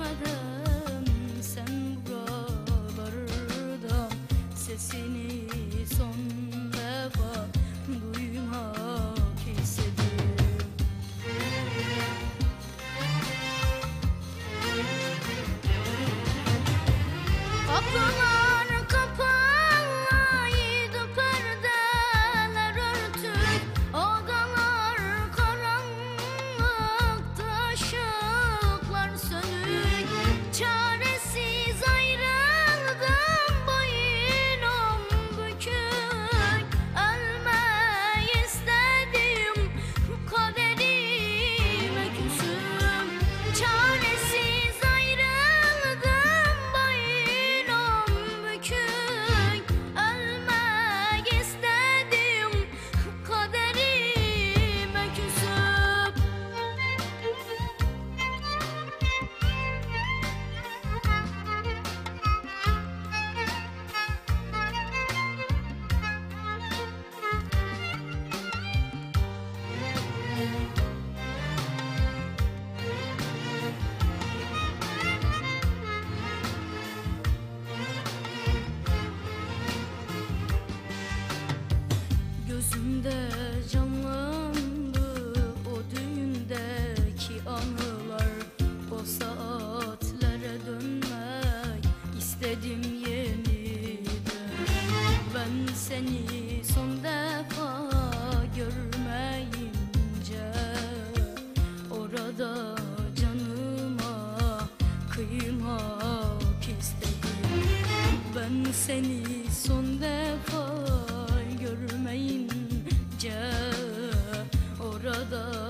görmeden sen buralarda, sesini son defa duymak istedim. Kapılar kapalıydı, perdeler örtük, odalar karanlıktı, ışıklar sönük. Çaresiz ayrıldım, boynum bükük, ölmeyi istedim, kaderime küsüm. Çaresiz ayrıldım, boynum bükük, ölmek istedim, kaderime küsüp. Gözümde canlandı o düğündeki anılar, o saatlere dönmek istedim yeniden. Ben seni son defa görmeyince orada canıma kıymak istedim. Ben seni son defa görmeyince orada